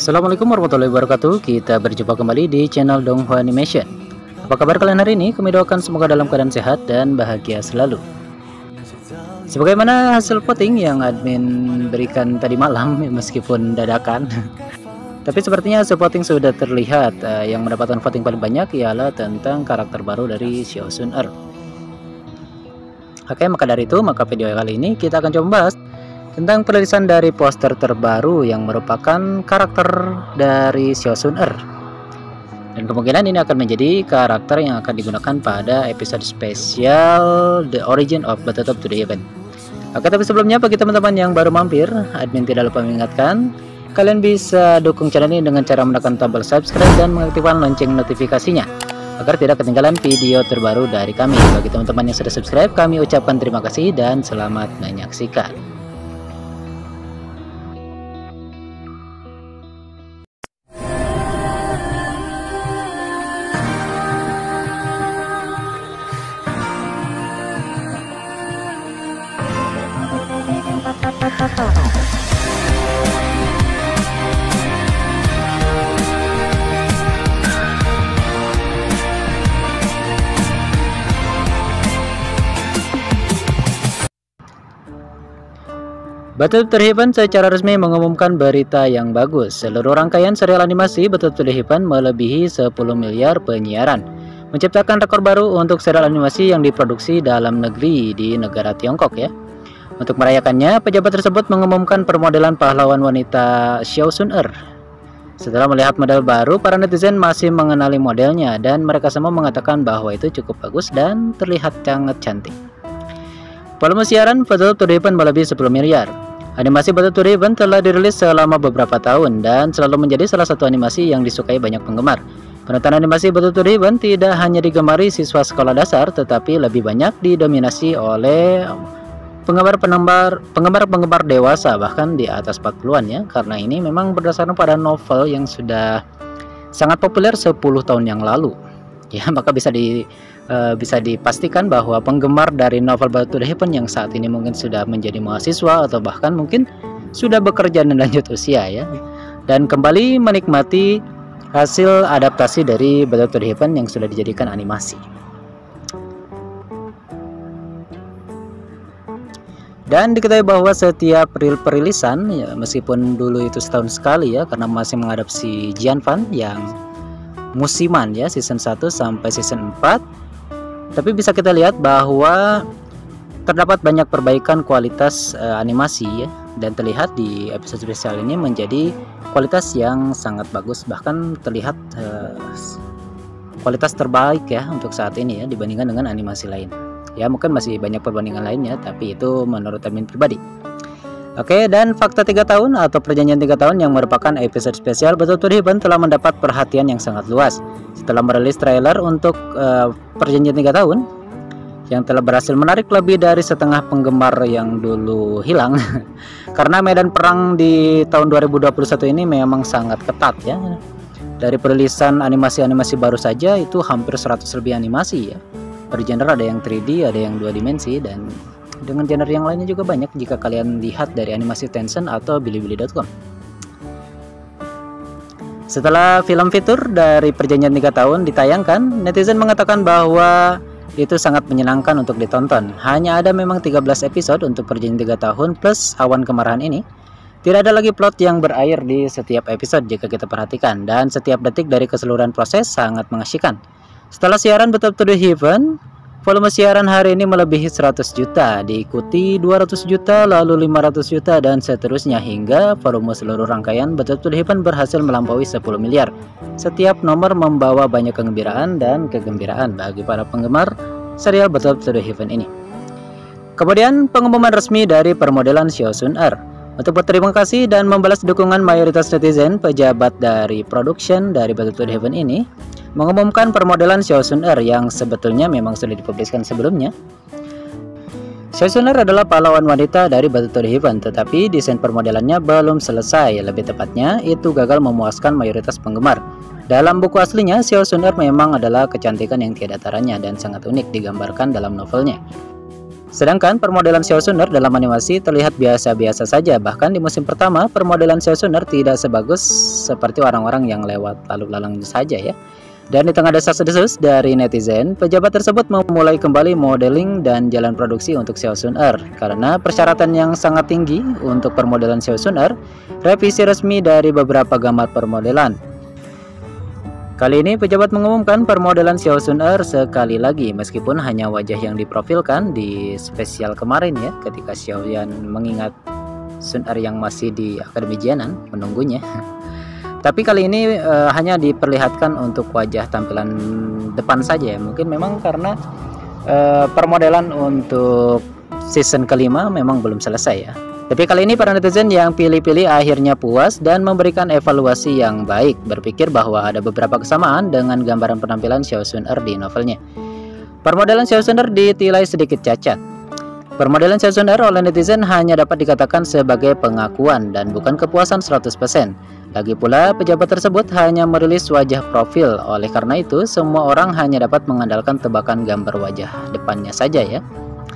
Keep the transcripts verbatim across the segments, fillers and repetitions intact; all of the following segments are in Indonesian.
Assalamualaikum warahmatullahi wabarakatuh. Kita berjumpa kembali di channel Donghua Animation. Apa kabar kalian hari ini? Kami doakan semoga dalam keadaan sehat dan bahagia selalu. Sebagaimana hasil voting yang admin berikan tadi malam, meskipun dadakan, tapi sepertinya hasil voting sudah terlihat. uh, Yang mendapatkan voting paling banyak ialah tentang karakter baru dari Xiao Sun Er. Oke, maka dari itu, maka video kali ini kita akan coba bahas tentang perilisan dari poster terbaru yang merupakan karakter dari Xiao Sun Er. Dan kemungkinan ini akan menjadi karakter yang akan digunakan pada episode spesial The Origin of Battletoads to the Heaven. Oke, tapi sebelumnya bagi teman-teman yang baru mampir, admin tidak lupa mengingatkan kalian bisa dukung channel ini dengan cara menekan tombol subscribe dan mengaktifkan lonceng notifikasinya agar tidak ketinggalan video terbaru dari kami. Bagi teman-teman yang sudah subscribe, kami ucapkan terima kasih dan selamat menyaksikan. Battletoads to the Heaven secara resmi mengumumkan berita yang bagus. Seluruh rangkaian serial animasi Battletoads to the Heaven melebihi sepuluh miliar penyiaran, menciptakan rekor baru untuk serial animasi yang diproduksi dalam negeri di negara Tiongkok ya. Untuk merayakannya, pejabat tersebut mengumumkan permodelan pahlawan wanita Xiao Sun Er. Setelah melihat model baru, para netizen masih mengenali modelnya dan mereka semua mengatakan bahwa itu cukup bagus dan terlihat sangat cantik. Volume siaran Battletoads to the Heaven melebihi sepuluh miliar. Animasi Battletoads to the Heaven telah dirilis selama beberapa tahun dan selalu menjadi salah satu animasi yang disukai banyak penggemar. Penonton animasi Battletoads to the Heaven tidak hanya digemari siswa sekolah dasar, tetapi lebih banyak didominasi oleh penggemar-penggemar penggemar-penggemar dewasa, bahkan di atas empat puluhan ya, karena ini memang berdasarkan pada novel yang sudah sangat populer sepuluh tahun yang lalu. Ya, maka bisa di uh, bisa dipastikan bahwa penggemar dari novel Battletoads to the Heaven yang saat ini mungkin sudah menjadi mahasiswa atau bahkan mungkin sudah bekerja dan lanjut usia ya, dan kembali menikmati hasil adaptasi dari Battletoads to the Heaven yang sudah dijadikan animasi. Dan diketahui bahwa setiap perilisan ya, meskipun dulu itu setahun sekali ya, karena masih mengadaptasi Jianfan yang musiman ya, season satu sampai season empat, tapi bisa kita lihat bahwa terdapat banyak perbaikan kualitas uh, animasi ya, dan terlihat di episode spesial ini menjadi kualitas yang sangat bagus, bahkan terlihat uh, kualitas terbaik ya untuk saat ini ya dibandingkan dengan animasi lain. Ya, mungkin masih banyak perbandingan lainnya, tapi itu menurut admin pribadi. Oke, dan fakta tiga tahun atau perjanjian tiga tahun yang merupakan episode spesial Battletoads to the Heaven telah mendapat perhatian yang sangat luas. Setelah merilis trailer untuk uh, perjanjian tiga tahun yang telah berhasil menarik lebih dari setengah penggemar yang dulu hilang karena medan perang di tahun dua ribu dua puluh satu ini memang sangat ketat ya. Dari perilisan animasi-animasi baru saja itu hampir seratus lebih animasi ya. Per genre ada yang tiga D, ada yang dua dimensi, dan dengan genre yang lainnya juga banyak jika kalian lihat dari animasi Tencent atau bilibili dot com. Setelah film fitur dari perjanjian tiga tahun ditayangkan, netizen mengatakan bahwa itu sangat menyenangkan untuk ditonton. Hanya ada memang tiga belas episode untuk perjanjian tiga tahun plus awan kemarahan ini. Tidak ada lagi plot yang berair di setiap episode jika kita perhatikan, dan setiap detik dari keseluruhan proses sangat mengasyikan. Setelah siaran Battletoads to the Heaven, volume siaran hari ini melebihi seratus juta, diikuti dua ratus juta, lalu lima ratus juta, dan seterusnya hingga volume seluruh rangkaian Battletoads to the Heaven berhasil melampaui sepuluh miliar. Setiap nomor membawa banyak kegembiraan dan kegembiraan bagi para penggemar serial Battletoads to the Heaven ini. Kemudian pengumuman resmi dari permodelan Xiao Sun Er. Untuk berterima kasih dan membalas dukungan mayoritas netizen, pejabat dari production dari Battletoads to the Heaven ini mengumumkan permodelan Xiao Sun Er yang sebetulnya memang sudah dipublikasikan sebelumnya. Xiao Sun Er adalah pahlawan wanita dari Battletoads to the Heaven, tetapi desain permodelannya belum selesai. Lebih tepatnya, itu gagal memuaskan mayoritas penggemar. Dalam buku aslinya, Xiao Sun Er memang adalah kecantikan yang tiada taranya dan sangat unik digambarkan dalam novelnya. Sedangkan permodelan Xiaoxun Err dalam animasi terlihat biasa-biasa saja. Bahkan di musim pertama, permodelan Xiaoxun Err tidak sebagus seperti orang-orang yang lewat lalu lalang saja ya. Dan di tengah desas-desus dari netizen, pejabat tersebut memulai kembali modeling dan jalan produksi untuk Xiaoxun Err. Karena persyaratan yang sangat tinggi untuk permodelan Xiaoxun Err, revisi resmi dari beberapa gambar permodelan. Kali ini pejabat mengumumkan permodelan Xiaoxun Err sekali lagi, meskipun hanya wajah yang diprofilkan di spesial kemarin ya, ketika Xiaoyan mengingat Sun Err yang masih di Akademi Jianan menunggunya. Tapi kali ini e, hanya diperlihatkan untuk wajah tampilan depan saja ya. Mungkin memang karena e, permodelan untuk season kelima memang belum selesai ya. Tapi kali ini para netizen yang pilih-pilih akhirnya puas dan memberikan evaluasi yang baik, berpikir bahwa ada beberapa kesamaan dengan gambaran penampilan Xiaoxun Err di novelnya. Permodelan Xiaoxun Err ditilai sedikit cacat. Permodelan Xiaoxun Err oleh netizen hanya dapat dikatakan sebagai pengakuan dan bukan kepuasan seratus persen. Lagi pula, pejabat tersebut hanya merilis wajah profil, oleh karena itu semua orang hanya dapat mengandalkan tebakan gambar wajah depannya saja ya.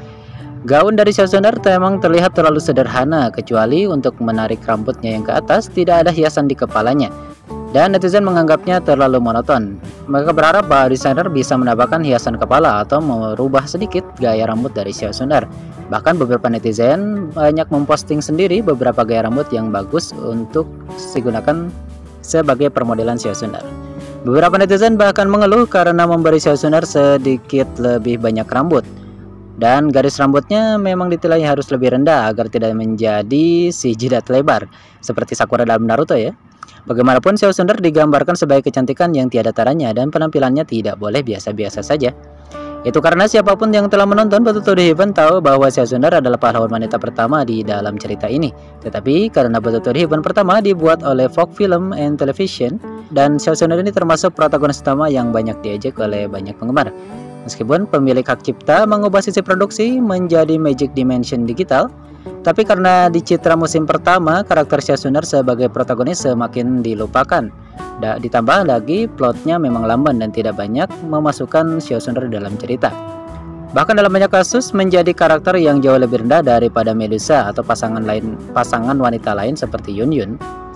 Gaun dari Xiaoxun Err memang terlihat terlalu sederhana, kecuali untuk menarik rambutnya yang ke atas tidak ada hiasan di kepalanya. Dan netizen menganggapnya terlalu monoton. Mereka berharap bahwa desainer bisa menambahkan hiasan kepala atau merubah sedikit gaya rambut dari Xiaoxun Err. Bahkan beberapa netizen banyak memposting sendiri beberapa gaya rambut yang bagus untuk digunakan sebagai permodelan Xiaoxun Err. Beberapa netizen bahkan mengeluh karena memberi Xiaoxun Err sedikit lebih banyak rambut. Dan garis rambutnya memang ditilai harus lebih rendah agar tidak menjadi si jidat lebar seperti Sakura dalam Naruto ya. Bagaimanapun Xiaoxun Err digambarkan sebagai kecantikan yang tiada taranya dan penampilannya tidak boleh biasa-biasa saja. Itu karena siapapun yang telah menonton Battle to the Heaven tahu bahwa Xiaoxun Err adalah pahlawan wanita pertama di dalam cerita ini. Tetapi karena Battle to the Heaven pertama dibuat oleh Fox Film and Television dan Xiaoxun Err ini termasuk protagonis utama yang banyak diejek oleh banyak penggemar. Meskipun pemilik hak cipta mengubah sisi produksi menjadi Magic Dimension Digital, tapi karena di citra musim pertama karakter Xiaoxun Err sebagai protagonis semakin dilupakan. Da, ditambah lagi plotnya memang lamban dan tidak banyak memasukkan Xiaoxun Err dalam cerita. Bahkan dalam banyak kasus menjadi karakter yang jauh lebih rendah daripada Medusa atau pasangan lain pasangan wanita lain seperti Yun Yun.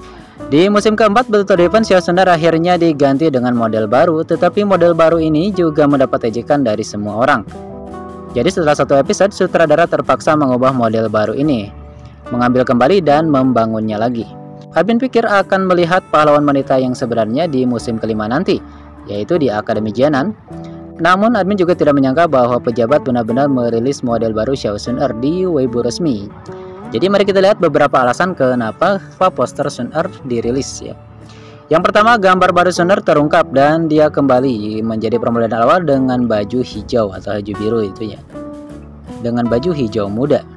Di musim keempat Battle to the Heaven, Xiaoxun Err akhirnya diganti dengan model baru, tetapi model baru ini juga mendapat ejekan dari semua orang. Jadi setelah satu episode, sutradara terpaksa mengubah model baru ini, mengambil kembali dan membangunnya lagi. Admin pikir akan melihat pahlawan wanita yang sebenarnya di musim kelima nanti, yaitu di Akademi Jianan. Namun admin juga tidak menyangka bahwa pejabat benar-benar merilis model baru Xiaoxun Err di Weibo resmi. Jadi mari kita lihat beberapa alasan kenapa poster Sun Err dirilis ya. Yang pertama, gambar baru Sun Err terungkap dan dia kembali menjadi permodelan awal dengan baju hijau atau baju biru itu ya. Dengan baju hijau muda.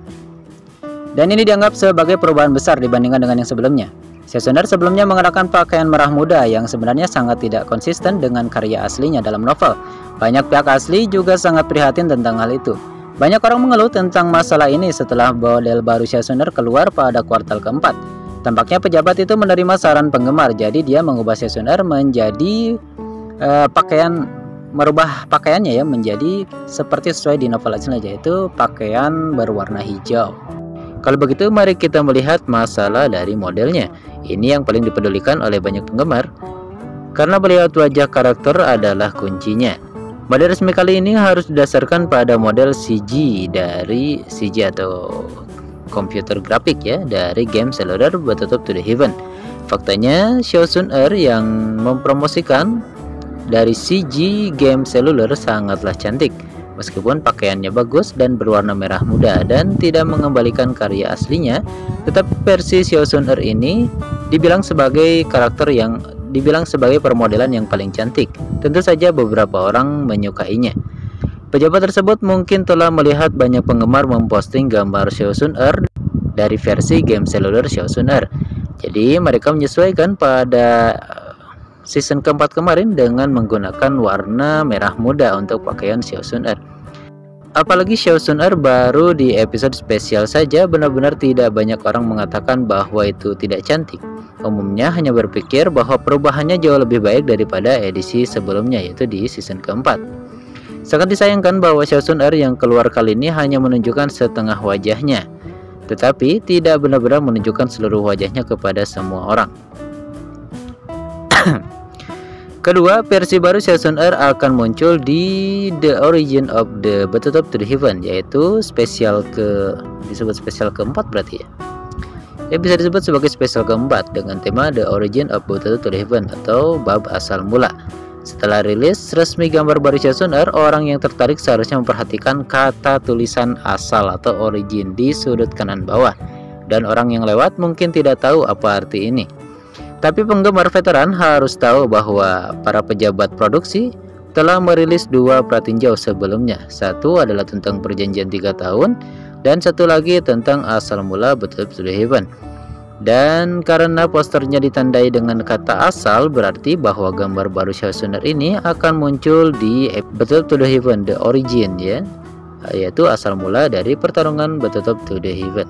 Dan ini dianggap sebagai perubahan besar dibandingkan dengan yang sebelumnya. Xiaoxun Err sebelumnya mengenakan pakaian merah muda yang sebenarnya sangat tidak konsisten dengan karya aslinya dalam novel. Banyak pihak asli juga sangat prihatin tentang hal itu. Banyak orang mengeluh tentang masalah ini setelah model baru Xiaoxun Err keluar pada kuartal keempat. Tampaknya pejabat itu menerima saran penggemar, jadi dia mengubah Xiaoxun Err menjadi uh, pakaian, merubah pakaiannya ya menjadi seperti sesuai di novel aslinya, yaitu pakaian berwarna hijau. Kalau begitu mari kita melihat masalah dari modelnya. Ini yang paling dipedulikan oleh banyak penggemar, karena melihat wajah karakter adalah kuncinya. Model resmi kali ini harus didasarkan pada model C G dari C G atau komputer grafik ya dari game seluler Battle to the Heaven. Faktanya Xiaoxun Err yang mempromosikan dari C G game seluler sangatlah cantik, meskipun pakaiannya bagus dan berwarna merah muda dan tidak mengembalikan karya aslinya. Tetapi versi Xiaoxun Err ini dibilang sebagai karakter yang dibilang sebagai permodelan yang paling cantik. Tentu saja beberapa orang menyukainya. Pejabat tersebut mungkin telah melihat banyak penggemar memposting gambar Xiaoxun Err dari versi game seluler Xiaoxun Err. Jadi mereka menyesuaikan pada season keempat kemarin dengan menggunakan warna merah muda untuk pakaian Xiaoxun Err. Apalagi Xiaoxun Err baru di episode spesial saja, benar-benar tidak banyak orang mengatakan bahwa itu tidak cantik. Umumnya hanya berpikir bahwa perubahannya jauh lebih baik daripada edisi sebelumnya, yaitu di season keempat. Sangat disayangkan bahwa Xiao Sun Er yang keluar kali ini hanya menunjukkan setengah wajahnya, tetapi tidak benar-benar menunjukkan seluruh wajahnya kepada semua orang. Kedua, versi baru Xiao Sun Er akan muncul di The Origin of the Battletoads to the Heaven, yaitu spesial ke disebut spesial keempat berarti ya. Ya bisa disebut sebagai spesial keempat dengan tema The Origin of Battletoads to the Heaven atau bab asal mula. Setelah rilis resmi gambar baru Xiao Sun Er, orang yang tertarik seharusnya memperhatikan kata tulisan asal atau origin di sudut kanan bawah, dan orang yang lewat mungkin tidak tahu apa arti ini. Tapi penggemar veteran harus tahu bahwa para pejabat produksi telah merilis dua pratinjau sebelumnya. Satu adalah tentang perjanjian tiga tahun, dan satu lagi tentang asal mula Battletoads to the Heaven. Dan karena posternya ditandai dengan kata asal, berarti bahwa gambar baru Xiao Sun Er ini akan muncul di Battletoads to the Heaven The Origin, ya, yaitu asal mula dari pertarungan Battletoads to the Heaven.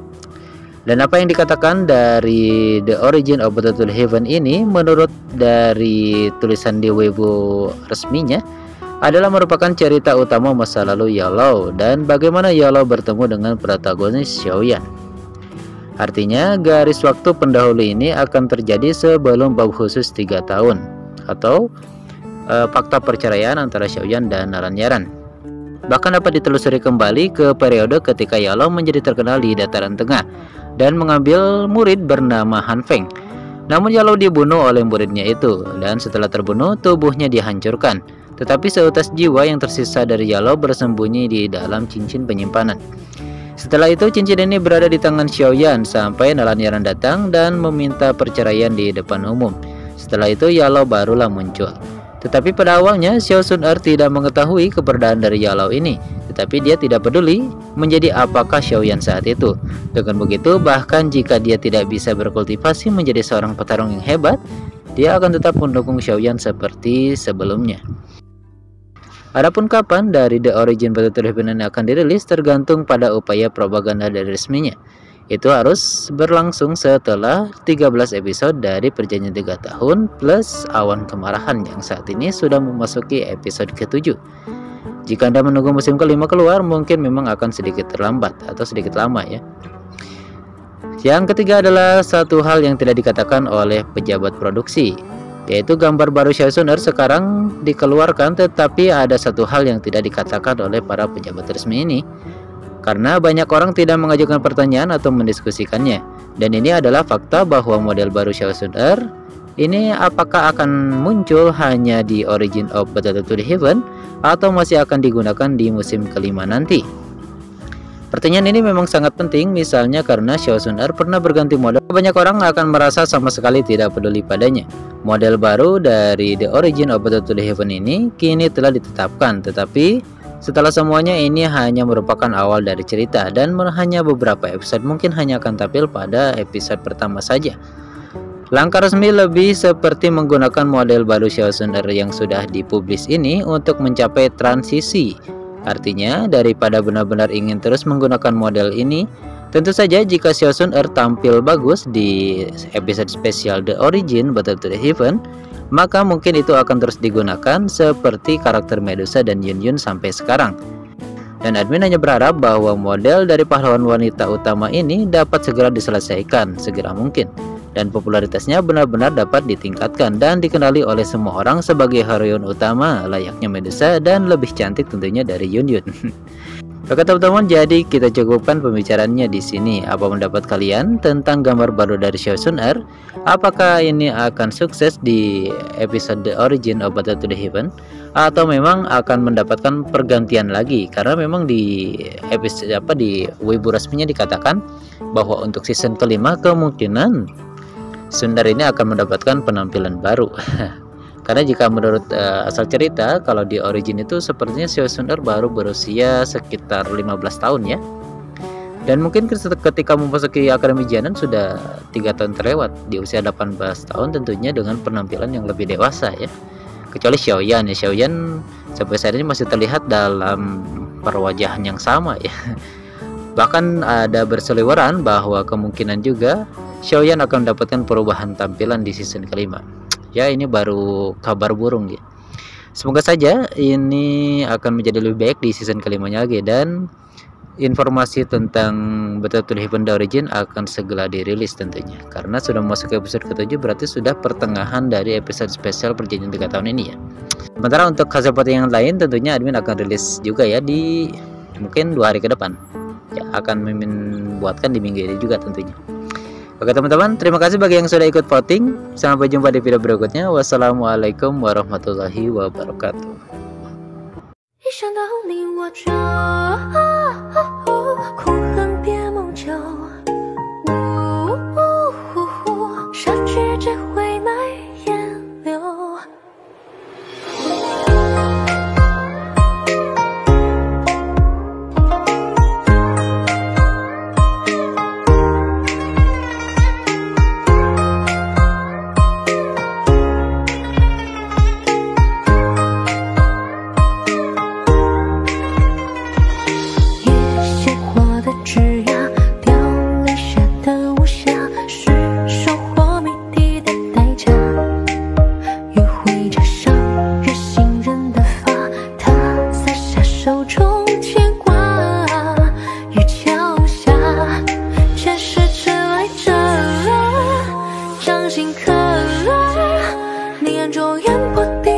Dan apa yang dikatakan dari The Origin of Battletoads to the Heaven ini, menurut dari tulisan di Weibo resminya, adalah merupakan cerita utama masa lalu Yellow dan bagaimana Yellow bertemu dengan protagonis Xiaoyan. Artinya garis waktu pendahulu ini akan terjadi sebelum bab khusus tiga tahun atau e, fakta perceraian antara Xiaoyan dan Nalanyaran. Bahkan dapat ditelusuri kembali ke periode ketika Yellow menjadi terkenal di dataran tengah dan mengambil murid bernama Han Feng. Namun Yellow dibunuh oleh muridnya itu, dan setelah terbunuh tubuhnya dihancurkan. Tetapi seutas jiwa yang tersisa dari Yellow bersembunyi di dalam cincin penyimpanan. Setelah itu cincin ini berada di tangan Xiaoyan sampai Nalanyaran datang dan meminta perceraian di depan umum. Setelah itu Yellow barulah muncul. Tetapi pada awalnya Xiao Sun Er tidak mengetahui keberadaan dari Yellow ini, tetapi dia tidak peduli menjadi apakah Xiaoyan saat itu. Dengan begitu, bahkan jika dia tidak bisa berkultivasi menjadi seorang petarung yang hebat, dia akan tetap mendukung Xiaoyan seperti sebelumnya. Adapun kapan dari The Origin Battletoads to the Heaven akan dirilis tergantung pada upaya propaganda dari resminya. Itu harus berlangsung setelah tiga belas episode dari perjanjian tiga tahun plus Awan Kemarahan yang saat ini sudah memasuki episode ketujuh. Jika Anda menunggu musim kelima keluar, mungkin memang akan sedikit terlambat atau sedikit lama ya. Yang ketiga adalah satu hal yang tidak dikatakan oleh pejabat produksi, yaitu gambar baru Xiao Sun Er sekarang dikeluarkan, tetapi ada satu hal yang tidak dikatakan oleh para pejabat resmi ini, karena banyak orang tidak mengajukan pertanyaan atau mendiskusikannya. Dan ini adalah fakta bahwa model baru Xiao Sun Er ini apakah akan muncul hanya di Origin of Battletoads to the Heaven atau masih akan digunakan di musim kelima nanti. Pertanyaan ini memang sangat penting, misalnya karena Xiao Sun Er pernah berganti model. Banyak orang akan merasa sama sekali tidak peduli padanya. Model baru dari The Origin of Battletoads to the Heaven ini kini telah ditetapkan, tetapi setelah semuanya ini hanya merupakan awal dari cerita dan hanya beberapa episode mungkin hanya akan tampil pada episode pertama saja. Langkah resmi lebih seperti menggunakan model baru Xiao Sun Er yang sudah dipublis ini untuk mencapai transisi. Artinya, daripada benar-benar ingin terus menggunakan model ini, tentu saja jika Xiao Sun Er tampil bagus di episode spesial The Origin Battletoads to the Heaven, maka mungkin itu akan terus digunakan seperti karakter Medusa dan Yun Yun sampai sekarang. Dan admin hanya berharap bahwa model dari pahlawan wanita utama ini dapat segera diselesaikan segera mungkin, dan popularitasnya benar-benar dapat ditingkatkan dan dikenali oleh semua orang sebagai heroin utama layaknya Medusa dan lebih cantik tentunya dari Yun Yun. Oke teman-teman, jadi kita cukupkan pembicaraannya di sini. Apa pendapat kalian tentang gambar baru dari Xiao Sun Er? Apakah ini akan sukses di episode The Origin of Battletoads to the Heaven atau memang akan mendapatkan pergantian lagi? Karena memang di episode apa di Weibo resminya dikatakan bahwa untuk season kelima kemungkinan Sun Er ini akan mendapatkan penampilan baru. Karena jika menurut uh, asal cerita, kalau di Origin itu sepertinya Xiao Sun Er baru berusia sekitar lima belas tahun ya. Dan mungkin ketika memasuki Akademi Jianan sudah tiga tahun terlewat, di usia delapan belas tahun tentunya dengan penampilan yang lebih dewasa ya. Kecuali Xiaoyan ya, Xiaoyan sampai saat ini masih terlihat dalam perwajahan yang sama ya. Bahkan ada berseliweran bahwa kemungkinan juga Xiaoyan akan mendapatkan perubahan tampilan di season kelima. Ya ini baru kabar burung ya. Semoga saja ini akan menjadi lebih baik di season kelimanya lagi, dan informasi tentang Battlefield Heaven The Origin akan segera dirilis tentunya, karena sudah masuk ke episode ketujuh, berarti sudah pertengahan dari episode spesial perjanjian tiga tahun ini ya. Sementara untuk hasil voting yang lain tentunya admin akan rilis juga ya di mungkin dua hari ke depan ya, akan mimin buatkan di minggu ini juga tentunya. Oke teman-teman, terima kasih bagi yang sudah ikut voting. Sampai jumpa di video berikutnya. Wassalamualaikum warahmatullahi wabarakatuh. 一想到你我就苦恨别梦久，失去只会难言流。手中牵挂，雨桥下，前世迟来者，掌心刻，你眼中烟波地。